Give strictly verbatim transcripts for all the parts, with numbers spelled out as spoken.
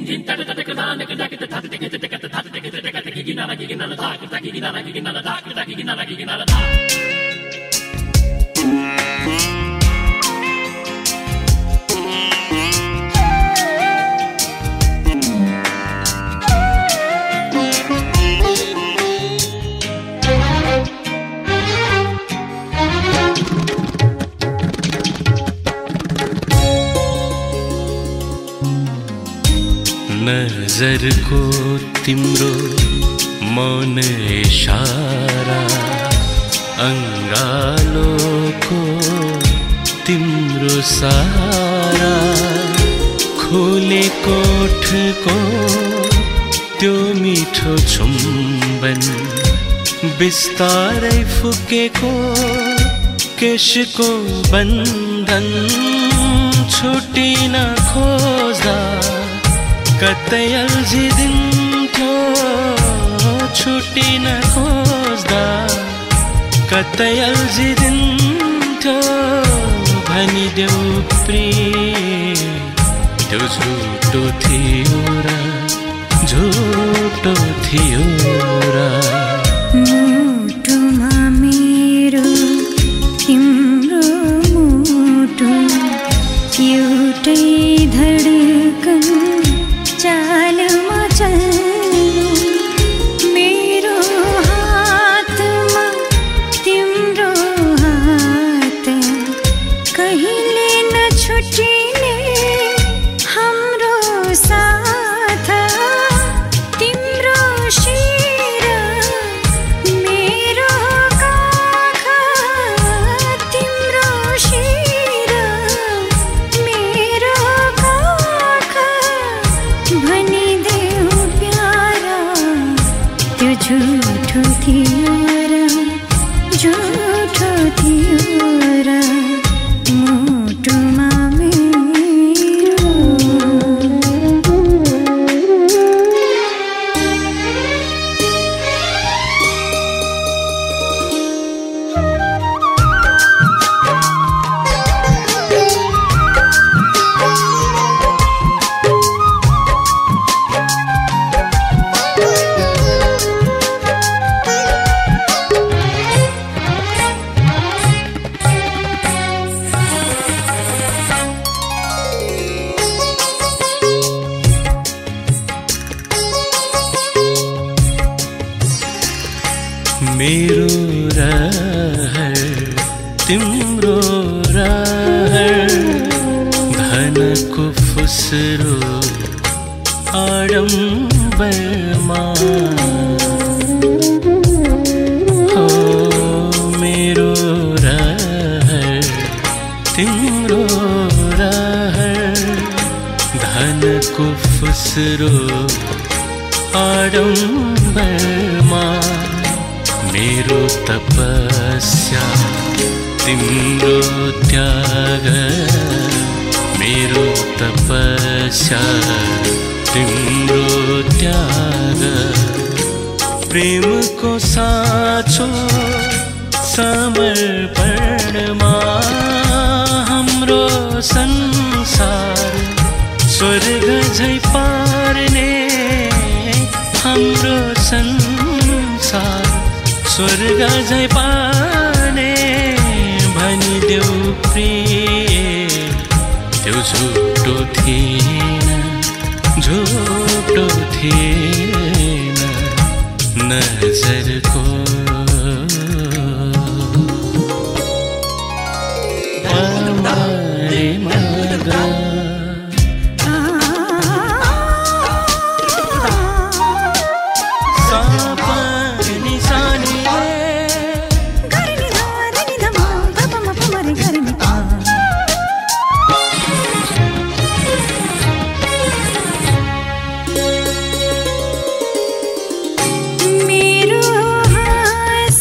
नजरको तिम्रो मौन इशारा अंगालोको तिम्रो सारा खोलेको ओठको त्यो मिठो चुम्बन बिस्तारै फुकेको केशको बन्धन छुटिन खोज्दा कतै अल्झिदिन्थ्यो छुटिन खोज्दा कतै अल्झिदिन्थ्यो भनिदेऊ प्रिय त्यो झुटो थियो र झुटो थियो र मुटुमा मेरो तिम्रो मुटु एउटै धडकन चालमा चल्नु मेरो हातमा तिम्रो हात कहिले नछुटिने हाम्रो साथ तिम्रो शिर मेरो काख तिम्रो शिर मेरो काख भनिदेऊ प्यारा त्यो झुठो थियो र झुठो थियो र मुटुमा मेरो मेरो रहर तिम्रो रहर धनको फुस्रो आडम्बरमा हो मेरो रहर तिम्रो रहर धनको फुस्रो आडम्बरमा मेरो तपस्या तिम्रो त्याग मेरो तपस्या तिम्रो त्याग प्रेमको साँचो समर्पणमा हाम्रो संसार स्वर्ग झै पार्ने हाम्रो संसार स्वर्ग झै पार्ने भनिदेऊ प्रिय त्यो झुटो थिएन झुटो थिएन नजरको आमारे मगा मेरो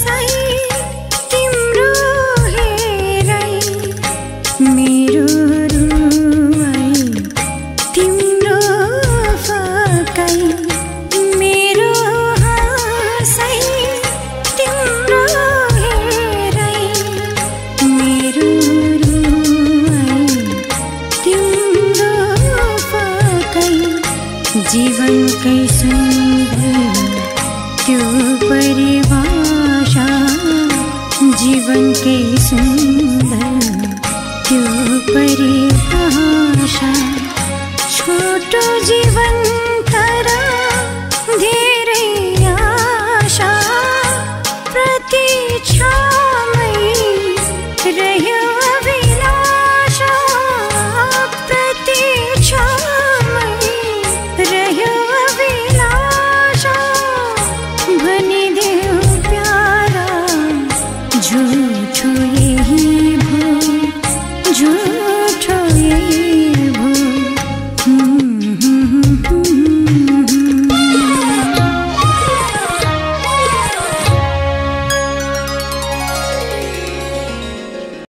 जीवन के सुंदर त्यो परिभाषा छोटो जीवन तर धेरै आशा प्रतीक्षामै रह्यो अभिलाषा प्रतीक्षामै रह्यो अभिलाषा भनिदेऊ प्यारा झुट